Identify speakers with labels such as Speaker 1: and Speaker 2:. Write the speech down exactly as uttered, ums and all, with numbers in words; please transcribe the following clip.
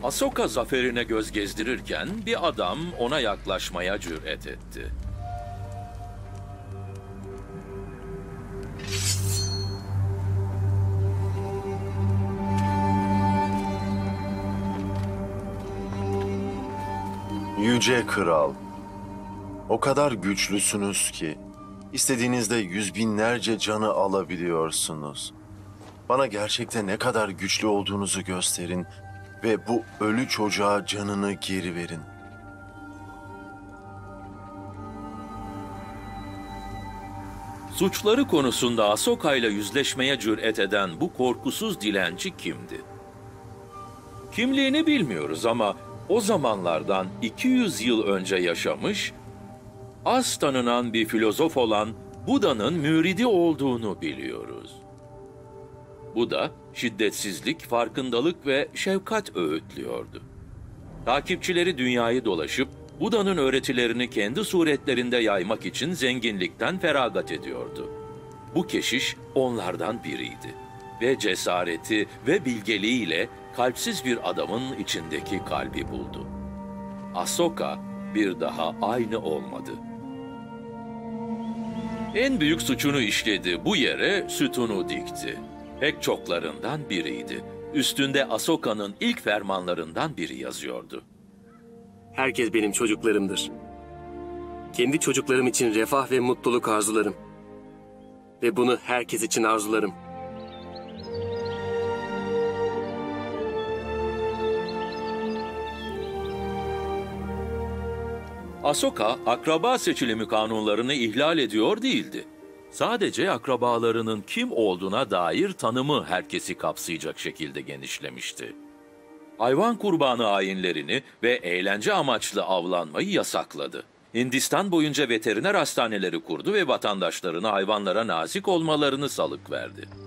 Speaker 1: Asoka zaferine göz gezdirirken bir adam ona yaklaşmaya cüret etti.
Speaker 2: Yüce Kral, o kadar güçlüsünüz ki istediğinizde yüz binlerce canı alabiliyorsunuz. Bana gerçekten ne kadar güçlü olduğunuzu gösterin ve bu ölü çocuğa canını geri verin.
Speaker 1: Suçları konusunda Asoka ile yüzleşmeye cüret eden bu korkusuz dilenci kimdi? Kimliğini bilmiyoruz ama o zamanlardan iki yüz yıl önce yaşamış, az tanınan bir filozof olan Buda'nın müridi olduğunu biliyoruz. Buda, şiddetsizlik, farkındalık ve şefkat öğütlüyordu. Takipçileri dünyayı dolaşıp Buda'nın öğretilerini kendi suretlerinde yaymak için zenginlikten feragat ediyordu. Bu keşiş onlardan biriydi ve cesareti ve bilgeliğiyle kalpsiz bir adamın içindeki kalbi buldu. Asoka bir daha aynı olmadı. En büyük suçunu işledi, bu yere sütunu dikti. Pek çoklarından biriydi. Üstünde Asoka'nın ilk fermanlarından biri yazıyordu.
Speaker 3: Herkes benim çocuklarımdır. Kendi çocuklarım için refah ve mutluluk arzularım. Ve bunu herkes için arzularım.
Speaker 1: Asoka, akraba seçilimi kanunlarını ihlal ediyor değildi. Sadece akrabalarının kim olduğuna dair tanımı herkesi kapsayacak şekilde genişlemişti. Hayvan kurbanı ayinlerini ve eğlence amaçlı avlanmayı yasakladı. Hindistan boyunca veteriner hastaneleri kurdu ve vatandaşlarına hayvanlara nazik olmalarını salık verdi.